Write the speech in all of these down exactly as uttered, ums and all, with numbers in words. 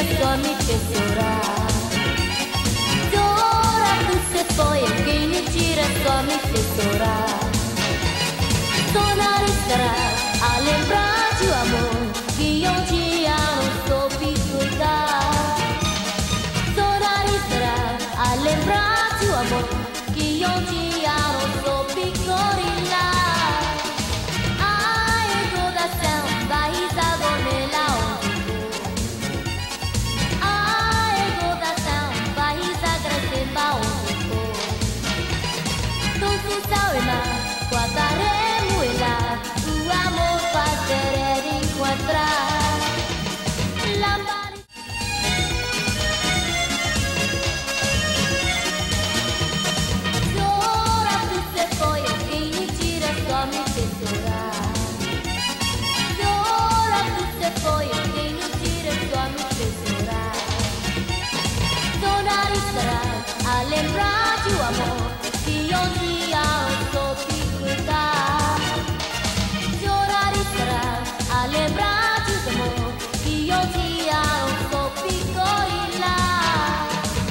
sua mi tesora. Ora tu se foi e quem me tira sua mi tesora. Sonar estará a lembrar de um amor que um dia não soube cuidar. Sonar estará a lembrar de um amor que um dia não soube corilar. Ai, toda samba e zagonela. Ai, toda samba e zagraceba. Tu sabe mais, guardaremos lá. O amor vai querer encontrar. Lamparina. Ora tu se foi, quem me tira só me tesoura. Ora tu se foi, quem me tira só me tesoura. Sonar estará a lembrar de um amor que um dia eu soube cuidar. Chorar estará a lembrar de um amor que um dia eu soube corilar.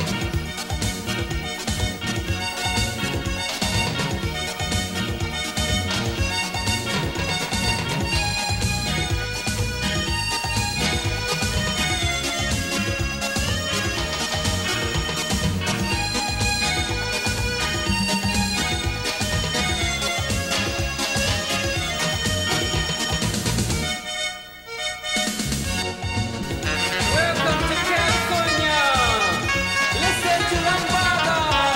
Welcome to California. Listen to Lambada.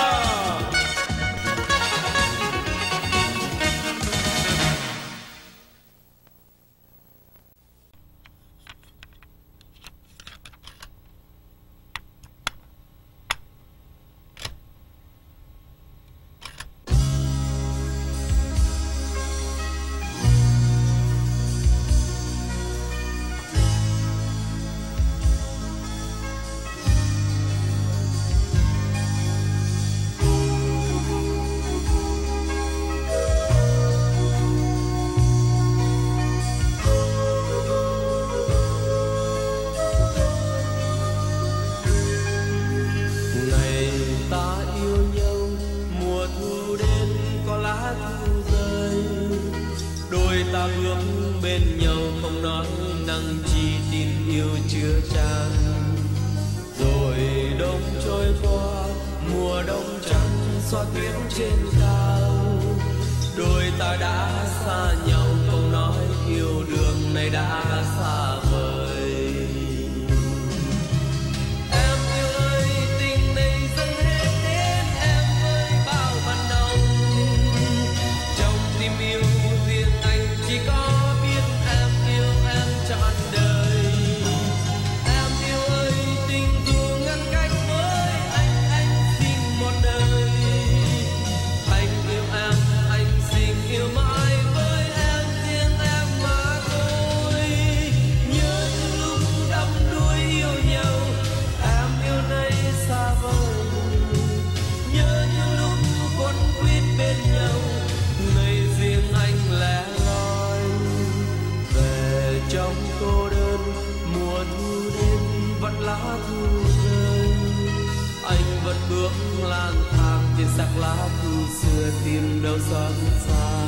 Ngày ta yêu nhau, mùa thu đến có lá thu rơi, đôi ta bước bên nhau không nói năng chi, tin yêu chưa chan. Rồi đông trôi qua, mùa đông trắng xóa tuyết trên cao, đôi ta đã xa nhau không nói yêu đường này đã xa vời. Em yêu ơi, tình này dâng hết đến em ơi bao ban đầu. Trong tim yêu riêng anh chỉ có biết em yêu em trọn đời. Em yêu ơi, tình dù ngăn cách với anh, anh xin một đời. Anh yêu em, anh xin yêu mãi với em, riêng em mà thôi. Nhớ những lúc đắm đuối yêu nhau, em yêu nay xa vời. Nhớ những lúc quấn quýt bên nhau, ngày riêng anh lẻ loi. Về trong cô đơn, mùa thu đến vẫn lá thu rơi. Anh vẫn bước lang thang trên xác lá thu xưa, tìm đâu xót xa.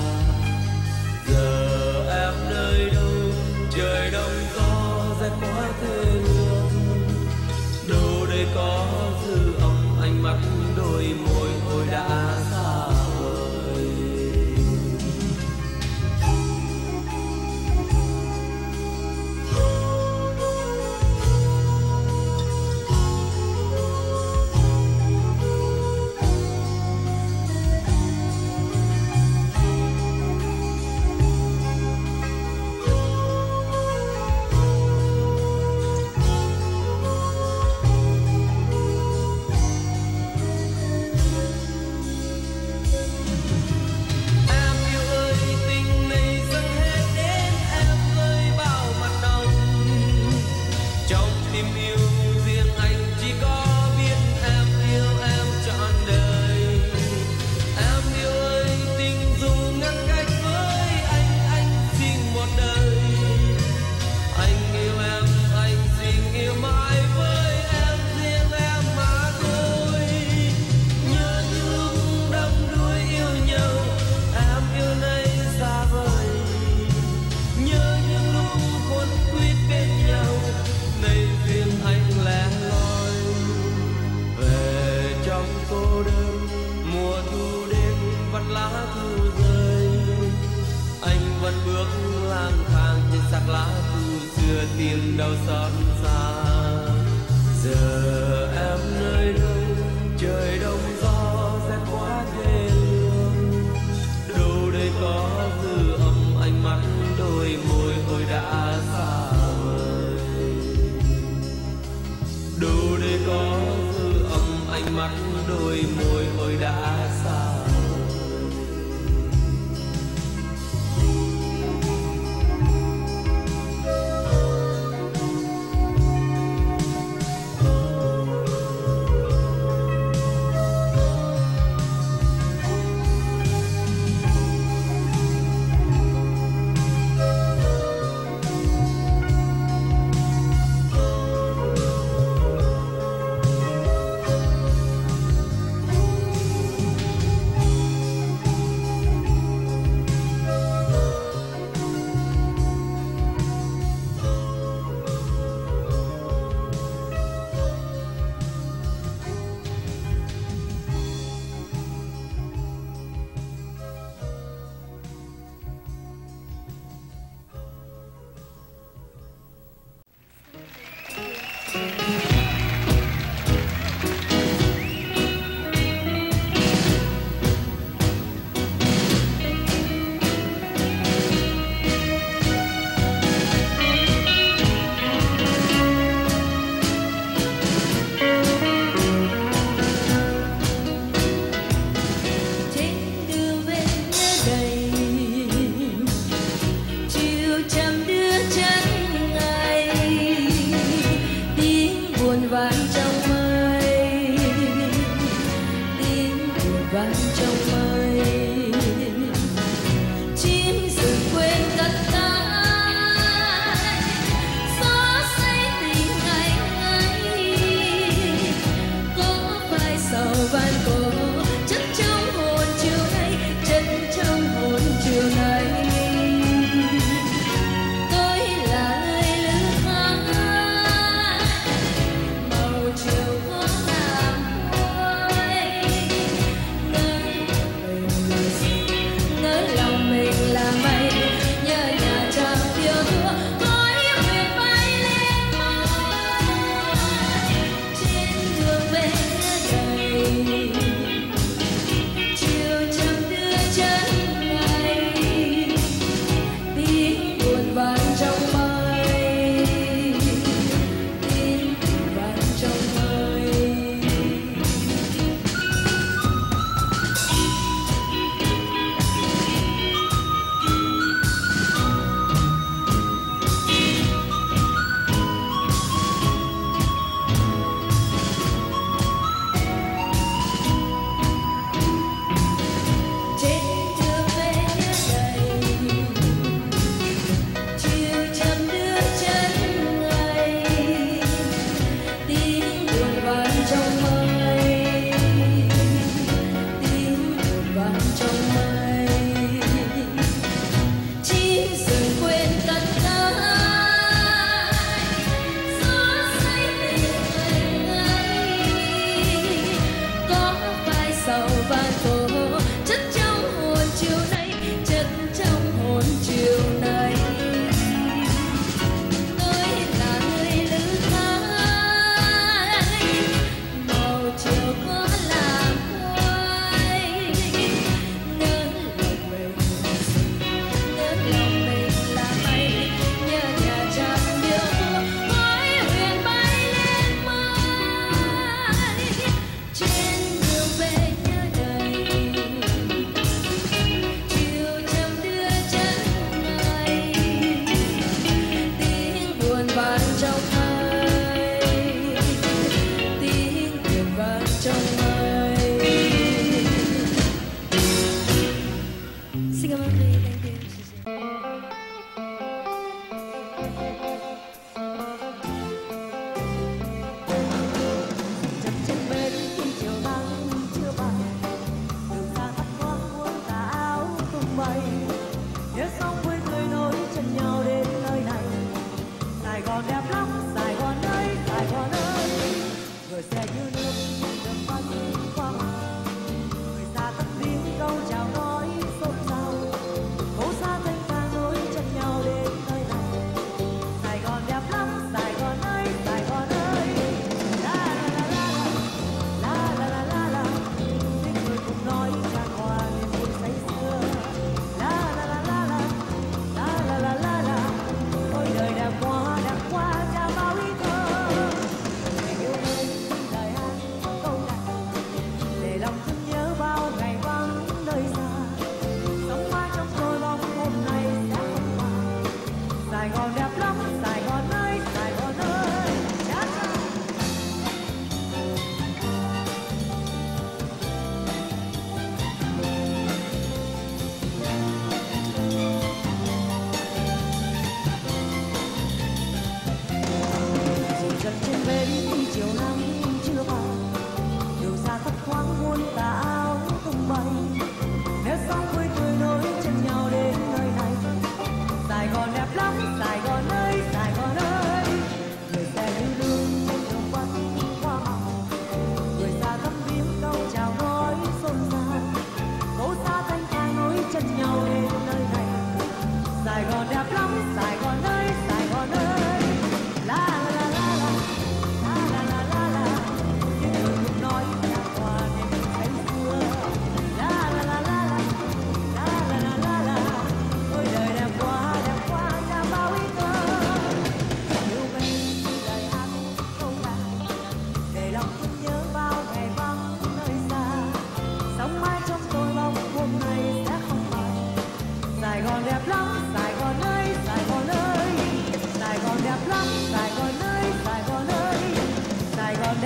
Giờ em nơi đâu, trời đông gió rét quá thê lương. Đâu đây có dư âm ánh mắt, đôi môi hồi đã xa vời. Anh yêu em, anh xin yêu mãi với lá thu xưa tìm đau xót xa. Giờ em nơi đâu, trời đông gió rét quá thê lương. Đâu đây có dư âm ánh mắt đôi môi ôi đã xa vời. Đâu đây có dư âm ánh mắt đôi môi ôi đã xa.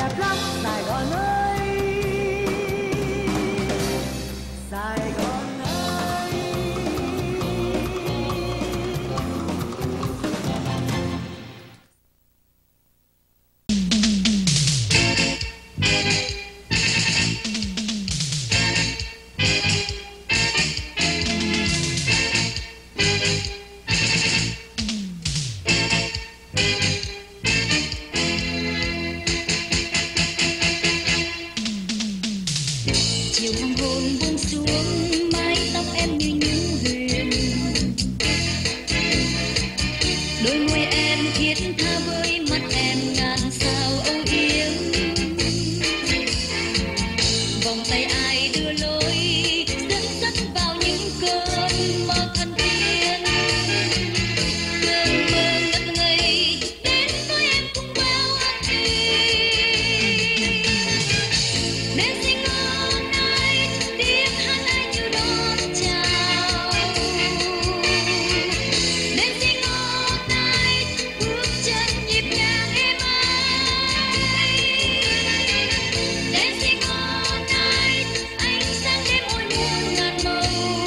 đẹp lắm Sài Gòn ơi, Sài Gòn ơi. Chiều hoàng hôn buông xuống mái tóc em như những huyền, đôi môi em thiết tha với mắt em ngàn sao âu yếm. Vòng tay ai đưa lối dẫn dắt vào những cơn mơ thân thiên, cơn mơ ngất ngây đến với em cũng bao ắt đi. Dancing all night, tiếng hát ai như đón chào. Dancing all night, bước chân nhịp nhàng êm ái. Dancing all night, ánh sáng đêm ôi muôn ngàn màu.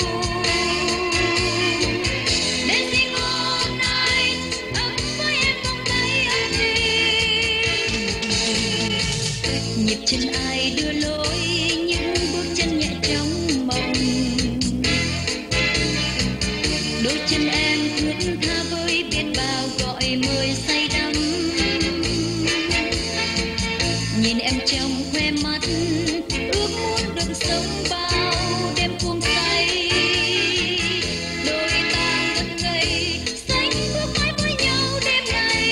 Dancing all night, ấm với em vòng tay ấm êm. Nhịp chân ai đưa lối những bước chân nhẹ trong mộng, đôi chân em thướt tha với biết bao gọi mời say đắm. Nhìn em trong khoe mắt ước muốn được sống bao đêm cuồng say, đôi ta ngất ngây sánh bước mãi với nhau đêm nay.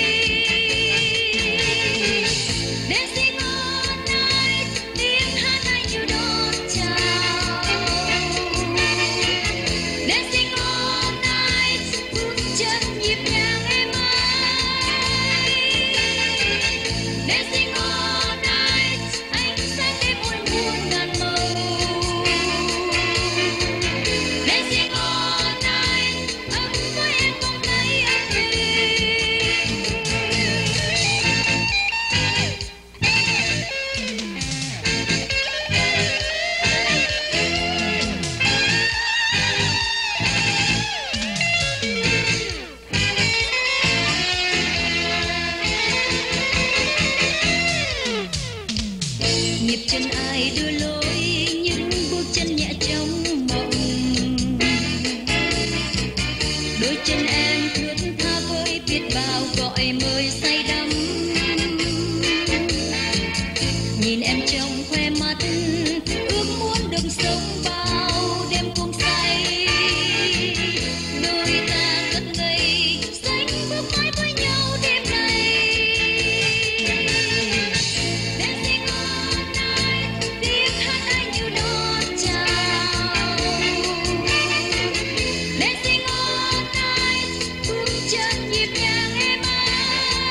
Dancing all night, tiếng hát ai như đón chào. Dancing all night, bước chân nhịp nhàng êm ái. Dancing all night, ánh sáng đêm ôi muôn ngàn màu. Dancing all night, ấm với em vòng tay ấm êm. Nhịp chân ai đưa lối những bước chân nhẹ trong mộng, đôi chân em thướt tha với biết bao gọi mời say đắm. Nhìn em trong khoe mắt ước muốn được sống bao đêm cuồng say, đôi ta ngất ngây sánh bước mãi với nhau đêm nay. Dancing all night, tiếng hát ai như đón chào. Dancing all night, bước chân nhịp nhàng êm ái.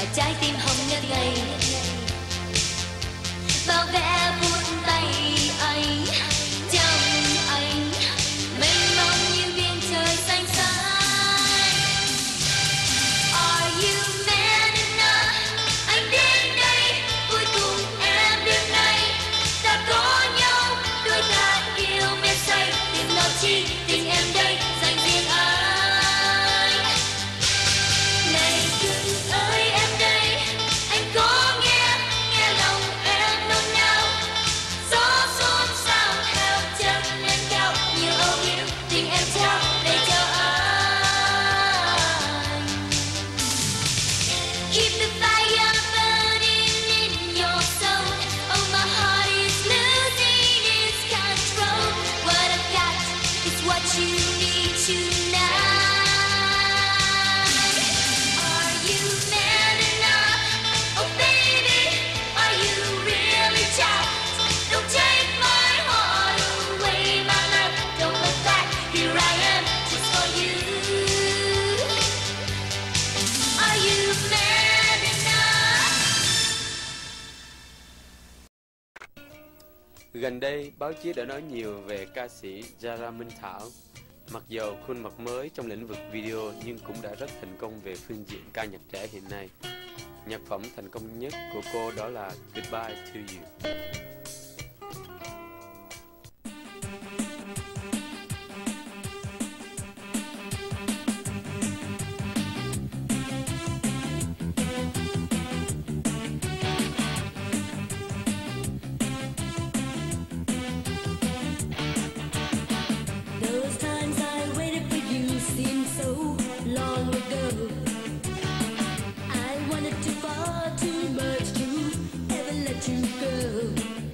và trái tim hồng ngất ngây bao vẻ vút tay anh trong anh mênh mông như biển trời xanh xanh. Are you man enough? Anh đến đây vui cùng em đêm nay, ta có nhau đôi ta yêu mê say, tình nào chi tình em đây dành riêng anh. Này cưng ơi em đây, anh có nghe nghe lòng em nôn nao, gió xôn xao theo chân lên cao, nhiều âu yếm tình em trao để cho anh. Keep the fire burning in your soul. Oh, my heart is losing its control. What I've got is what you need tonight. Are you man enough? Oh, baby, are you really child? Don't take my heart away, my love. Don't look back. Here I am, just for you. Are you man enough? Gần đây, báo chí đã nói nhiều về ca sĩ Zara Minh Thảo. Mặc dầu khuôn mặt mới trong lĩnh vực video nhưng cũng đã rất thành công về phương diện ca nhạc trẻ hiện nay. Nhạc phẩm thành công nhất của cô đó là Goodbye to You. Those times I waited for you seemed so long ago. I wanted too far too much to ever let you go.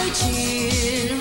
chuyện